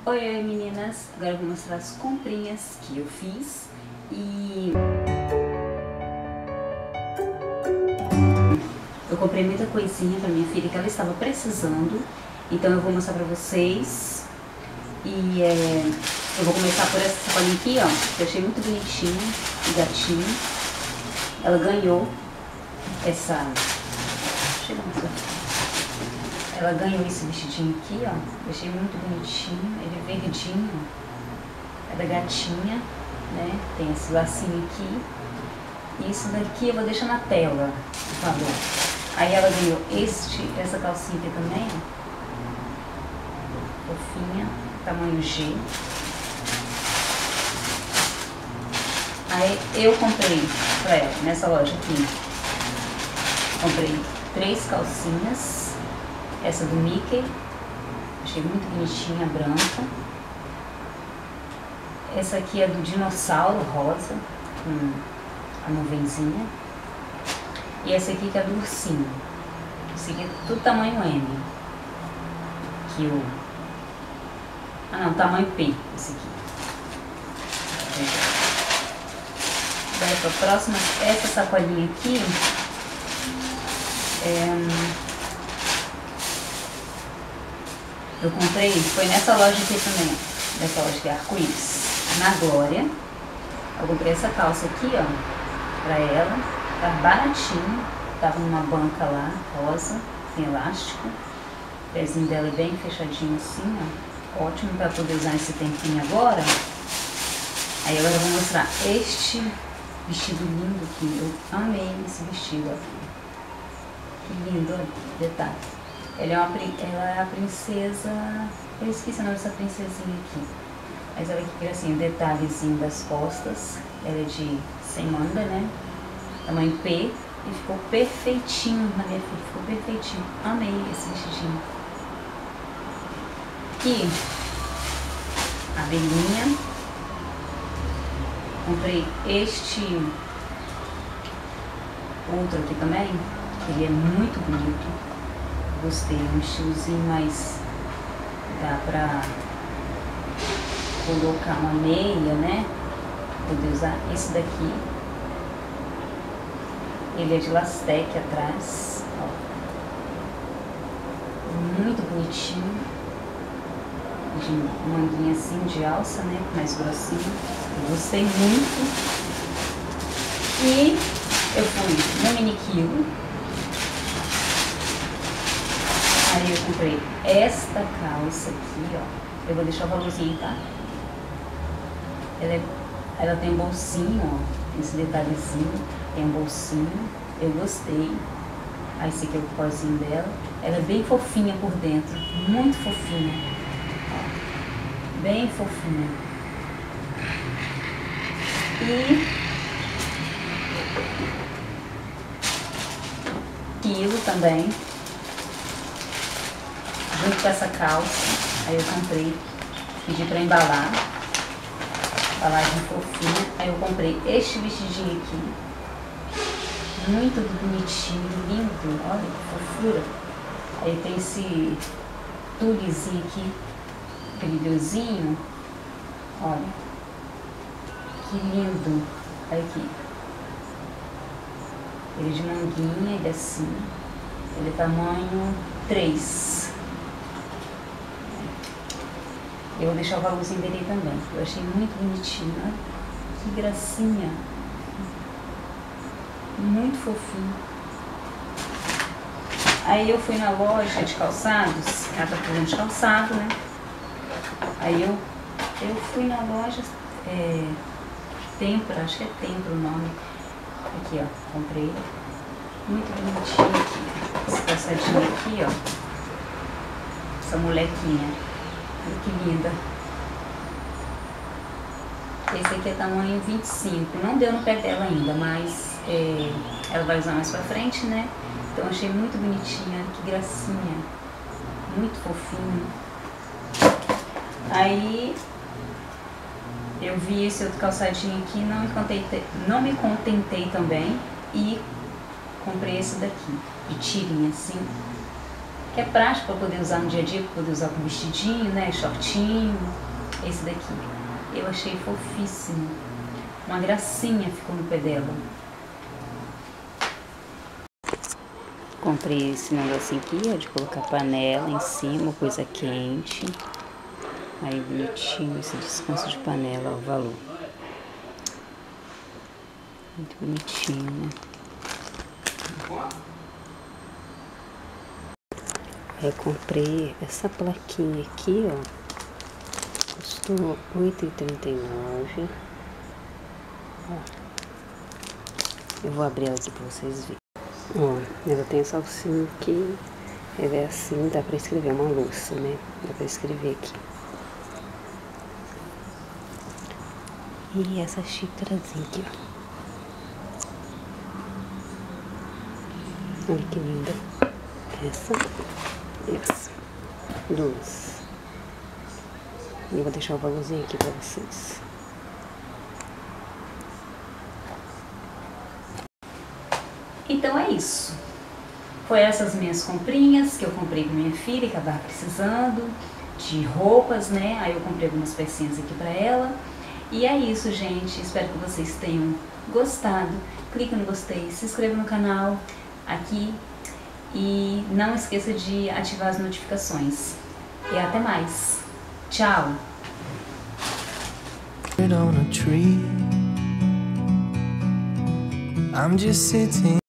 Oi meninas, agora eu vou mostrar as comprinhas que eu fiz e eu comprei muita coisinha pra minha filha que ela estava precisando, então eu vou mostrar pra vocês e eu vou começar por essa sacolinha aqui, ó, que eu achei muito bonitinho e gatinho. Ela ganhou essa... Ela ganhou esse vestidinho aqui, ó. Eu achei muito bonitinho. Ele é verdinho, ó. É da gatinha, né? Tem esse lacinho aqui. E isso daqui eu vou deixar na tela, por favor. Aí ela ganhou essa calcinha aqui também, ó. Fofinha, tamanho G. Aí eu comprei pra ela, nessa loja aqui. Comprei 3 calcinhas. Essa do Mickey, achei muito bonitinha, branca. Essa aqui é do dinossauro rosa, com a nuvenzinha. E essa aqui que é do ursinho. Esse aqui é tudo tamanho M. Aqui o... Ah não, tamanho P, esse aqui. Daí pra próxima, essa sacolinha aqui eu comprei, foi nessa loja aqui também, nessa loja de arco-íris, na Glória. Eu comprei essa calça aqui, ó, pra ela, tá baratinho, tava numa banca lá, rosa, tem elástico, o pezinho dela é bem fechadinho assim, ó, ótimo pra poder usar esse tempinho agora. Aí agora eu vou mostrar este vestido lindo aqui, eu amei esse vestido, ó. Que lindo, olha, detalhe. Ela é a princesa, eu esqueci o nome dessa princesinha aqui, mas ela aqui assim, o detalhezinho das costas, ela é de sem manga, né, tamanho P, e ficou perfeitinho na minha filha, ficou perfeitinho, amei esse vestidinho. Aqui, a abelhinha, comprei este outro aqui também, ele é muito bonito. Gostei, um estilozinho mais, dá pra colocar uma meia, né, poder usar. Esse daqui, ele é de lastec atrás, ó, muito bonitinho, de manguinha assim, de alça, né, mais grossinho, eu gostei muito. E eu fui no Mini Quilo. Aí eu comprei esta calça aqui, ó. Eu vou deixar o valorzinho, tá? Ela tem um bolsinho, ó. Esse detalhezinho. Tem um bolsinho. Eu gostei. Aí esse aqui é o pozinho dela. Ela é bem fofinha por dentro. Muito fofinha. Ó. Bem fofinha. E... quilo também. Junto com essa calça, aí eu comprei, pedi pra embalar, embalagem fofinha, aí eu comprei este vestidinho aqui, muito bonitinho, lindo, olha que fofura. Aí tem esse tulezinho aqui, brilhozinho, olha, que lindo, olha aqui. Ele é de manguinha, ele é assim, ele é tamanho 3. Eu vou deixar o valorzinho dele também. Eu achei muito bonitinho, olha. Que gracinha. Muito fofinho. Aí eu fui na loja de calçados. Ela tá fazendo de calçado, né? Aí eu fui na loja Tempra, acho que é Tempra o nome. Aqui, ó, comprei. Muito bonitinho aqui. Esse calçadinho aqui, ó. Essa molequinha. Olha que linda. Esse aqui é tamanho 25. Não deu no pé dela ainda, mas ela vai usar mais pra frente, né? Então achei muito bonitinha. Que gracinha. Muito fofinho. Aí eu vi esse outro calçadinho aqui, não me contentei também e comprei esse daqui, de tirinha assim. que é prático para poder usar no dia a dia, para poder usar com vestidinho, né, shortinho. Esse daqui, eu achei fofíssimo, uma gracinha ficou no pé dela. Comprei esse negocinho aqui, ó, de colocar panela em cima, coisa quente. Aí bonitinho esse descanso de panela, ó, o valor. Muito bonitinho, né? Eu comprei essa plaquinha aqui, ó. Custou R$ 8,39. Eu vou abrir ela aqui pra vocês verem. Ó, ela tem essa alcinha aqui. Ela é assim, dá pra escrever, uma louça, né? Dá pra escrever aqui. E essa xícarazinha aqui, ó. Olha que linda. Essa. Duas. E eu vou deixar o valorzinho aqui pra vocês. Então é isso. Foi essas minhas comprinhas que eu comprei pra minha filha, que ela tava precisando de roupas, né? Aí eu comprei algumas pecinhas aqui pra ela. E é isso, gente. Espero que vocês tenham gostado. Clique no gostei, se inscreva no canal aqui e não esqueça de ativar as notificações. E até mais. Tchau! I'm just sitting